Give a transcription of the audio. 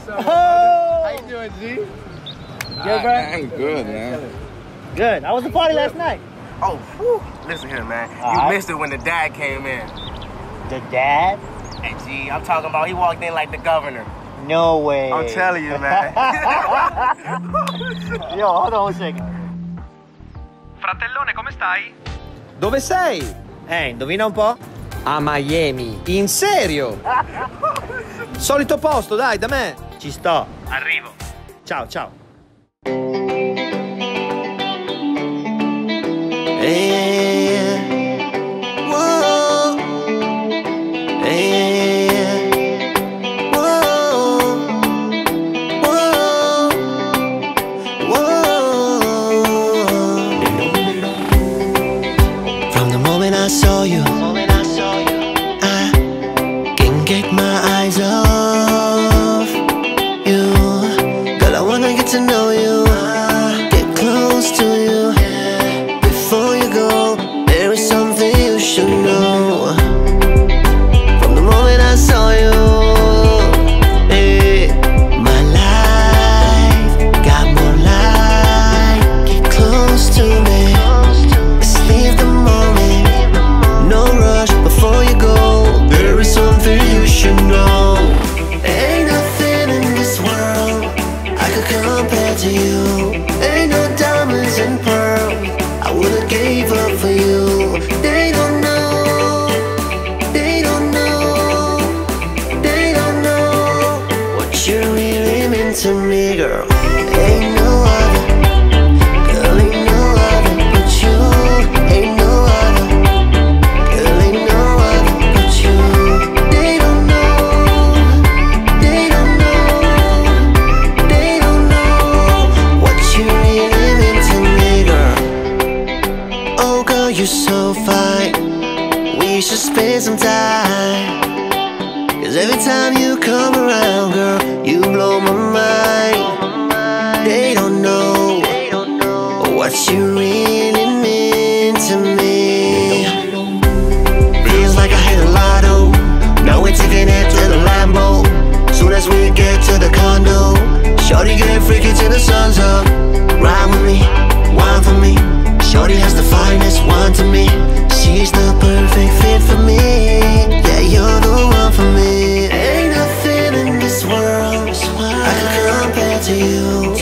up, how you doing, G? Good, bro? I'm good, man. Good. How was the party last night? Oh, whew. Listen here, man. You missed it when the dad came in. The dad? Hey, G, I'm talking about he walked in like the governor. No way. I'm telling you, man. Yo, hold on a second. Fratellone, come stai? Dove sei? Indovina un po'? A Miami. In serio? Solito posto, dai, da me. Ci sto. Arrivo. Ciao, ciao. From the moment I saw you, I can't get my eyes off you. Girl, I wanna get to know you, get close to you. Before you go, there is something you should know. From the moment I saw you, my life got more light. Get close to me, let's leave the moment. No rush before you go, there is something you should know. Ain't nothing in this world I could compare to you. Ain't no diamonds and pearls I would've gave up for you. They don't know, they don't know, they don't know what you really meant to me, girl. Ain't no other, girl, ain't no other but you. Ain't no other, girl, ain't no other but you. They don't know, they don't know, they don't know what you really meant to me, girl. Oh girl, you're so fine, we should spend some time. Cause every time you come around, girl, you blow my mind. They don't know what you really mean to me. Feels like I hit a lotto, now we're taking it to the Lambo. Soon as we get to the condo, shorty get freaky till the sun's up. Ride with me, wine for me. Shorty has the finest one to me. She's the perfect fit for me. Yeah, you're the one for me. Ain't nothing in this world I can compare to you.